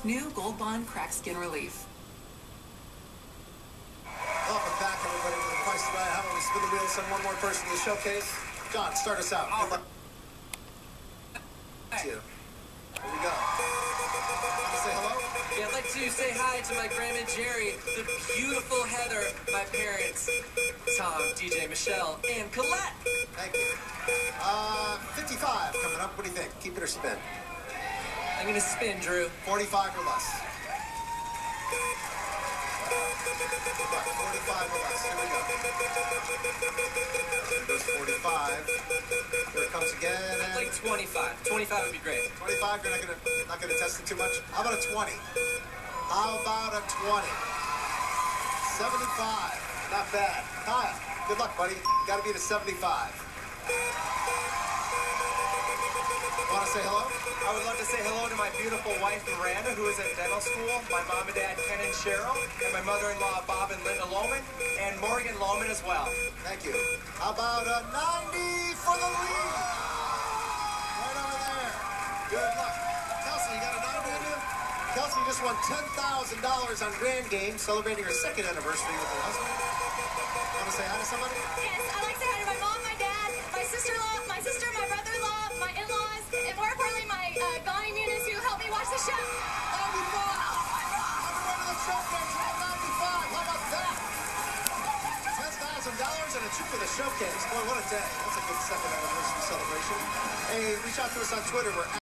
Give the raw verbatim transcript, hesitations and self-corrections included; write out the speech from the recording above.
New Gold Bond Crack Skin Relief. Welcome back, everybody, to the Price is Right. How about we spin the wheel, send one more person to the showcase? John, start us out. Good luck. Thank you. Here we go. Want to say hello? Yeah, I'd like to say hi to my grandma Jerry, the beautiful Heather, my parents, Tom, D J, Michelle, and Colette. Thank you. Uh, fifty-five coming up. What do you think? Keep it or spin? I'm going to spin, Drew. forty-five or less. Right, forty-five or less. Here we go. There goes forty-five. Here it comes again. I'd like twenty-five. twenty-five would be great. twenty-five, you're not gonna not gonna test it too much. How about a twenty? How about a twenty? seventy-five. Not bad. Kyle, good luck, buddy. Gotta be at a seventy-five. Want to say hello? I would love to say hello to my beautiful wife, Miranda, who is at dental school, my mom and dad, Ken and Cheryl, and my mother-in-law, Bob and Linda Lohman, and Morgan Lohman as well. Thank you. How about a ninety for the lead? Right over there. Good luck. Kelsey, you got a ninety in you? Kelsey, you just won ten thousand dollars on Grand Game, celebrating her second anniversary with her husband. Want to say hi to somebody? Yes, I'd like to say hi to my mom, my dad, my sister-in-law, my sister, my brother-in-law, my in-laws, and more importantly, my uh, Bonnie Muniz, who helped me watch the show. ninety-five! Oh my God! Everyone to the showcase, roll ninety-five! How about that? ten thousand dollars and a trip to the showcase. Boy, what a day. That's a good second anniversary celebration. Hey, reach out to us on Twitter. We're